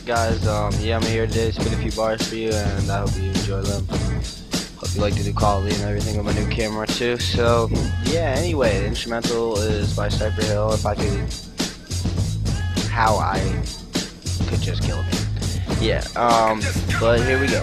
guys? Yeah, I'm here today to spit a few bars for you, and I hope you enjoy them. Hope you like the new quality and everything with my new camera too. So, yeah, anyway, the instrumental is by Cypher Hill. If I could, how I could just kill him. Yeah, but here we go.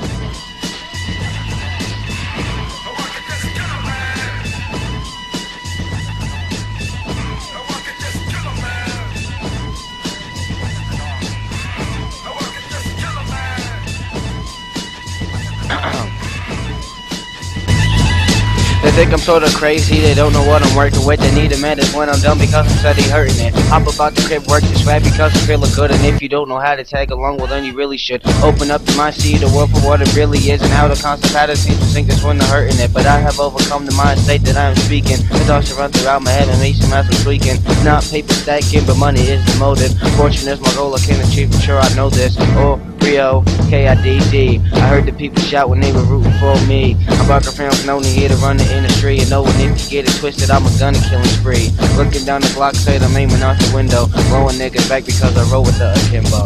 They think I'm sorta crazy, they don't know what I'm working with. They need a medicine when I'm done because I'm steady hurting it. Hop about the crib, work the swag because I'm feeling good. And if you don't know how to tag along, well then you really should open up your mind, see the world for what it really is, and how the constant pattern seems to sink this when they're hurting it. But I have overcome the mind state that I am speaking. The thoughts that run throughout my head and me some as I'm tweaking. Not paper stacking, but money is the motive. Fortune is my goal, I can achieve, I'm sure I know this. Oreo K, I heard the people shout when they were rooting for me. I'm BarkerFilms, known here to run the industry, and knowing if you get it twisted, I'm a gun and killing spree. Looking down the block, say I'm aiming out the window, blowing niggas back because I roll with the akimbo.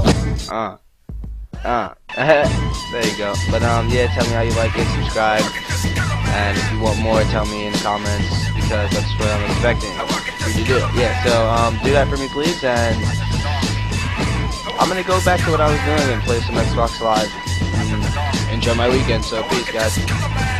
There you go. But yeah, tell me how you like it, subscribe, and if you want more, tell me in the comments because that's what I'm expecting you to do. Yeah, so do that for me, please, and I'm gonna go back to what I was doing and play some Xbox Live and enjoy my weekend. So peace, guys.